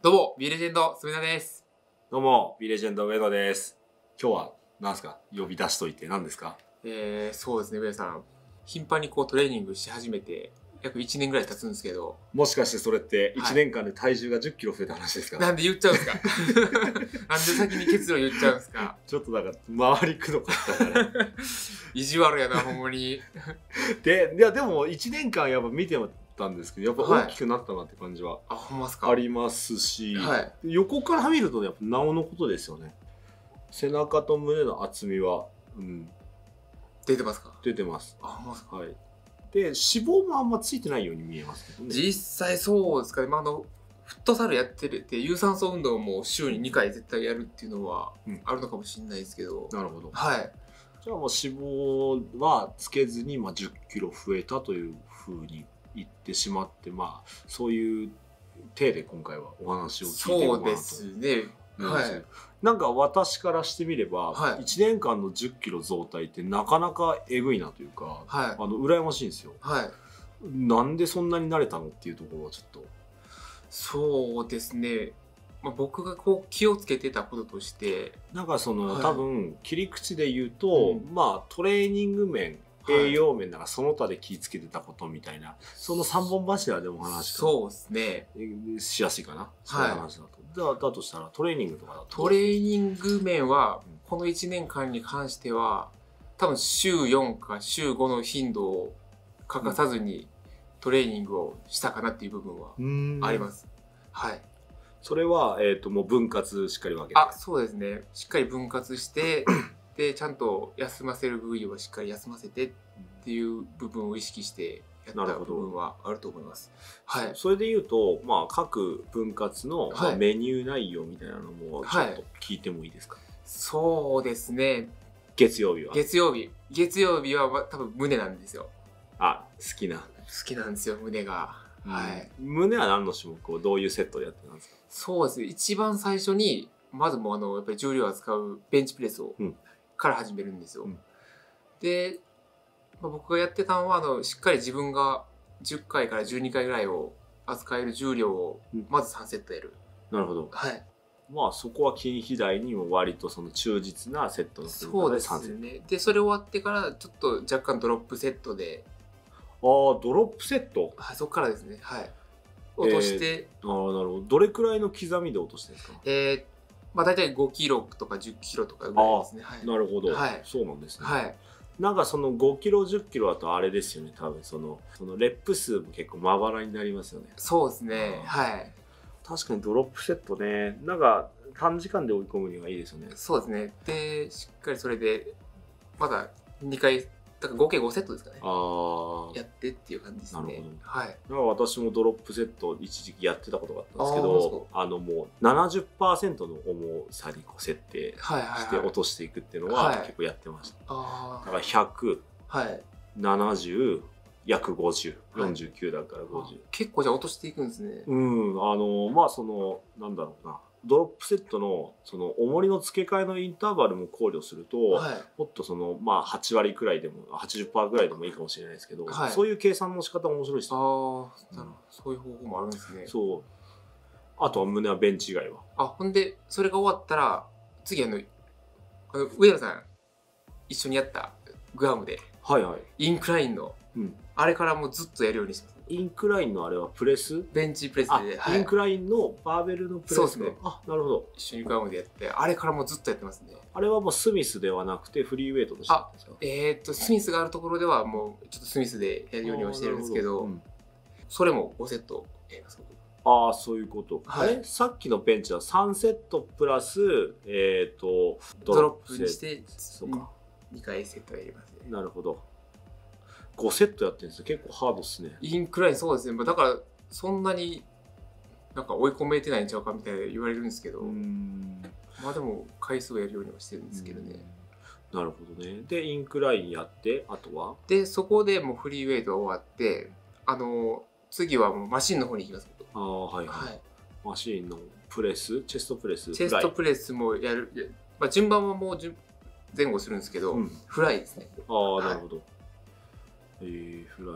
どうも、ビーレジェンド、すみなです。 どうも、ビレジェンド上野です。今日は何ですか？呼び出しといて何ですか？ そうですね、上田さん。頻繁にトレーニングし始めて、約1年ぐらい経つんですけど。 もしかしてそれって1年間で体重が10キロ増えた話ですか？ なんで言っちゃうんですか？なんで先に結論言っちゃうんですか？ ちょっとなんか、回りくどかったから。 意地悪やな、ほんまに。 でも1年間やっぱ見てたんですけど、やっぱ大きくなったなって感じはあ、ほんまですか？ ありますし、 はい、 横から見るとやっぱなおのことですよね。背中と胸の厚みは、 出てますか？ 出てます。 あ、ほんまですか？ はい。で、脂肪もあんまついてないように見えますけどね。 実際そうですかね。フットサルやってるって有酸素運動も週に2回絶対やるっていうのはあるのかもしれないですけど。 なるほど。 はい。 じゃあもう脂肪はつけずに10キロ増えたというふうに言ってしまって、そういう体で今回はお話を聞いてるかなと。 そうですね。はい。 なんか私からしてみれば、 はい、 1年間の10キロ増体ってなかなかえぐいなというか、 はい、 羨ましいんですよ。 はい。 なんでそんなに慣れたのっていうところはちょっと。 そうですね。僕が気をつけてたこととして、 なんか多分切り口で言うと、トレーニング面、栄養面ならその他で気をつけてたことみたいな、その3本柱でお話そうですね。 しやすいかな。そういう話だと。だとしたらトレーニングとかだと。 トレーニング面は、この1年間に関しては、多分週4か週5の頻度を欠かさずにトレーニングをしたかなっていう部分はあります。はい。 それは、もう分割しっかり分けて。 あ、そうですね。しっかり分割して、で、ちゃんと休ませる部位はしっかり休ませてっていう部分を意識してやった部分はあると思います。はい。 それで言うと、各分割のメニュー内容みたいなのもちょっと聞いてもいいですか？ そうですね。 月曜日は多分胸なんですよ。 好きなんですよ、胸が。はい。 胸は何の種目をどういうセットでやってたんですか？ そうですね。一番最初に、まずもうやっぱり重量を扱うベンチプレスから始めるんですよ。で、僕がやってたのは、しっかり自分が10回から12回ぐらいを扱える重量を、まず3セットやる。 なるほど。 はい。 そこは筋肥大にも割と忠実なセットのそうですね。で、それ終わってから、ちょっと若干ドロップセットで。 ドロップセット？ はい、そこからですね。はい。落として。 なるほど。どれくらいの刻みで落としてるんですか？ 大体5キロとか10キロとかぐらいですね。はい、 なるほど。 はい。 そうなんですね。 はい。 なんか5キロ10キロだとあれですよね。多分レップ数も結構まばらになりますよね。 そうですね。はい。 確かにドロップセットね。なんか短時間で追い込むにはいいですよね。 そうですね。で、しっかりそれでまだ2回。だから合計5セットですかね。やってっていう感じですね。 なるほど。 はい。 だから私もドロップセット一時期やってたことがあったんですけど、もう 70% の重さに設定して落としていくっていうのは結構やってました。だから100、70、約50、49だから50。 結構じゃあ落としていくんですね。 なんだろうな。ドロップセットの重りの付け替えのインターバルも考慮すると、もっと8割くらいでも 80% ぐらいでもいいかもしれないですけど、そういう計算の仕方も面白いです。 そういう方法もあるんですね。 そう。あとは胸はベンチ以外は。 ほんでそれが終わったら次上野さん一緒にやったグアムでインクラインのあれからもうずっとやるようにしてます。 インクラインのあれはプレス？ ベンチプレスで。 インクラインのバーベルのプレス。 そうですね。 なるほど。 一緒にグアムでやって、あれからもうずっとやってますね。 あれはもうスミスではなくてフリーウェイトとしてですか？ スミスがあるところではもうちょっとスミスでやるようにはしてるんですけど、それも5セットやります。 そういうこと。さっきのベンチは3セットプラス、ドロップにして、2回セットやりますね。 なるほど。5セットやってるんですよ。結構ハードっすね。 インクラインそうですね。だからそんなになんか追い込めてないんちゃうかみたいな言われるんですけど、でも回数をやるようにはしてるんですけどね。 なるほどね。でインクラインやってあとはでそこでもうフリーウェイトが終わって次はもうマシンの方に行きます。 マシンのプレス、チェストプレス、 チェストプレスもやる。順番はもう前後するんですけど、フライですね。 なるほど。フライ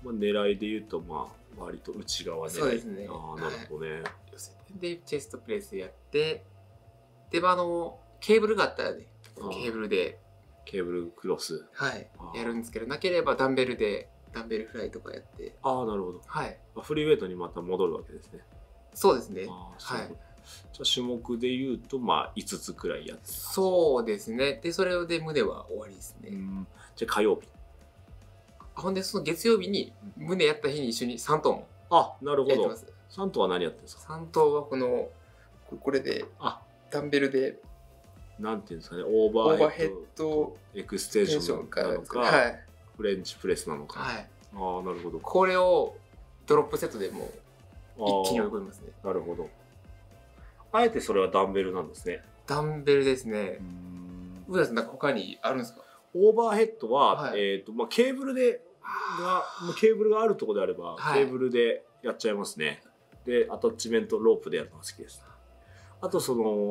狙いで言うと割と内側狙い。 そうですね。 ああ、なるほどね。 でチェストプレスやって、でケーブルがあったらね、ケーブルクロスやるんですけど、なければダンベルフライとかやって。 ああ、なるほど。 はい。 フリーウェイトにまた戻るわけですね。 そうですね。はい。 じゃあ種目で言うと5つくらいやってた。 そうですね。でそれで胸は終わりですね。 じゃあ火曜日。 ほんでその月曜日に胸やった日に一緒に3頭もなるほど。3頭は何やってるんですか？ 3 頭はこれでダンベルでなんていうんですかね、オーバーヘッドエクステンションなのか、フレンチプレスなのか。ああ、なるほど。 これをドロップセットでも一気に追い込みますね。なるほど。あえてそれはダンベルなんですね。 ダンベルですね。上田さんなんか他にあるんですか？ オーバーヘッドは、ケーブルがあるところであれば、ケーブルでやっちゃいますね。でアタッチメントロープでやるのが好きです。あと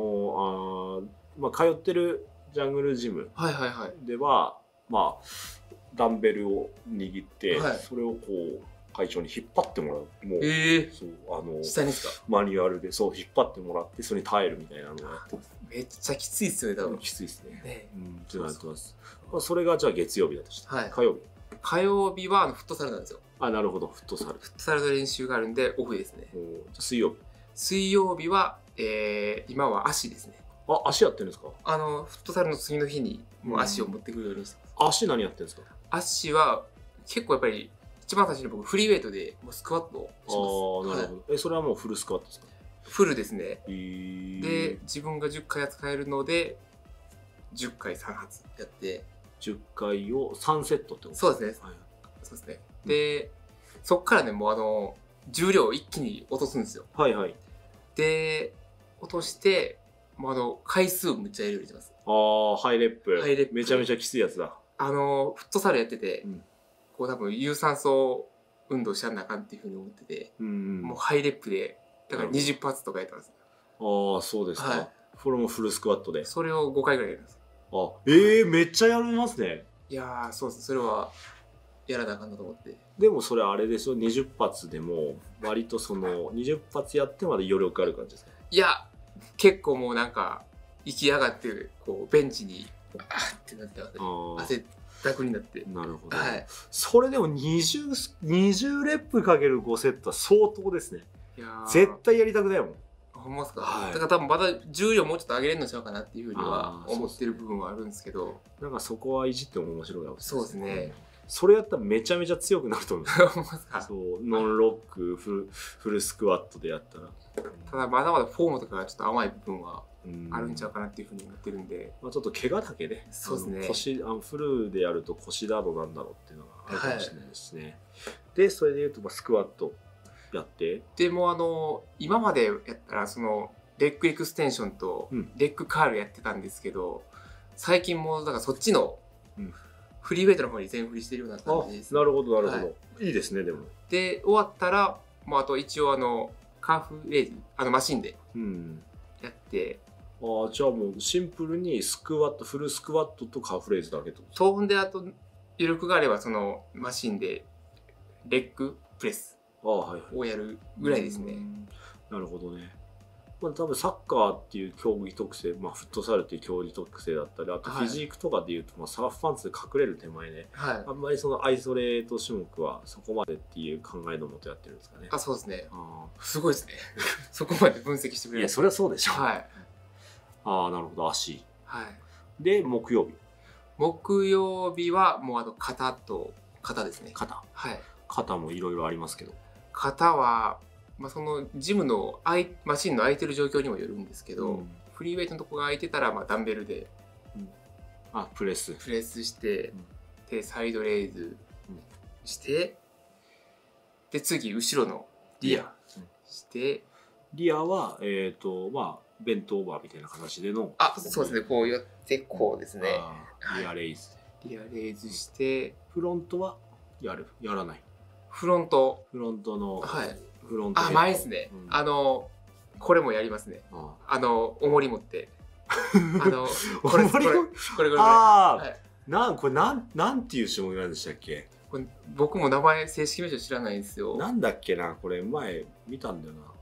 通ってるジャングルジムでは、ダンベルを握って、それを会長に引っ張ってもらう。もう、 下にですか？ マニュアルで引っ張ってもらってそれに耐えるみたいなのをやってます。 めっちゃきついですよね、多分。 きついですね。それがじゃあ月曜日だとして、 火曜日はフットサルなんですよ。 なるほど、フットサルの練習があるんでオフですね。 水曜日は今は足ですね。 足やってるんですか？ フットサルの次の日にもう足を持ってくるようにしてます。足何やってるんですか？ 足は結構やっぱり一番最初に僕フリーウェイトでもうスクワットをします。 なるほど。それはもうフルスクワットですか？ フルですね。で自分が10回扱えるので10回3発やって 10回を3セットってことですか？ そうですね。そうですね。でそっからねもう重量を一気に落とすんですよ。で落として回数むっちゃやるようにします。 ハイレップめちゃめちゃきついやつだ。 フットサルやってて、多分有酸素運動しちゃんなあかんっていうふうに思ってて、もうハイレップでだから20発とかやったんです。 そうですか。これもフルスクワットでそれを5回ぐらいやります。 めっちゃやりますね。 いやそうです。それはやらなあかんなと思って。 でもそれあれでしょ、20発でも割と20発やってまで余力ある感じですか？ いや結構もうなんか息上がってベンチにってなって汗だくになって。 なるほど。それでも20レップかける5セットは相当ですね。絶対やりたくないもん。 ほんまですか？だから多分まだ重量もうちょっと上げれるのちゃうかなっていうふうには思ってる部分はあるんですけど、 なんかそこはいじっても面白いかもしれない。 そうですね。 それやったらめちゃめちゃ強くなると思うんですよ。ノンロックフルスクワットでやったら。 ただまだまだフォームとかがちょっと甘い部分はあるんちゃうかなっていうふうに思ってるんで、 ちょっと怪我だけで、 そうですね。 フルでやると腰だどなんだろうっていうのがあるかもしれないですね。でそれでいうとスクワットやって、 でも今までやったらレッグエクステンションとレッグカールやってたんですけど、最近もだからそっちのフリーウェイトの方に全振りしてるような感じです。 なるほどなるほど。いいですね。でもで終わったらあと一応カーフレイズマシンでやって、 じゃあもうシンプルにスクワット、フルスクワットとカーフレイズだけと。 ほんであと余力があればマシンでレッグプレスをやるぐらいですね。 なるほどね。多分サッカーっていう競技特性、フットサルっていう競技特性だったり、あとフィジークとかでいうと、サーフパンツで隠れる手前ね、あんまりアイソレート種目はそこまでっていう考えのもとやってるんですかね。 そうですね。すごいですね。そこまで分析してくれる。 いやそれはそうでしょ。 なるほど。足。で木曜日はもう肩ですね。肩もいろいろありますけど、 肩はジムのマシンの空いてる状況にもよるんですけど、フリーウェイトのとこが空いてたらダンベルでプレスして、でサイドレイズして、で次後ろのリアして、 リアはベントオーバーみたいな形での、 そうですね、こうやってこうですね。 リアレイズして、 フロントはやらない。 フロントの前ですね。これもやりますね。重り持ってこれなんていう種目なんでしたっけ？ これ僕も名前正式名称知らないんですよ。 なんだっけな、これ前見たんだよな。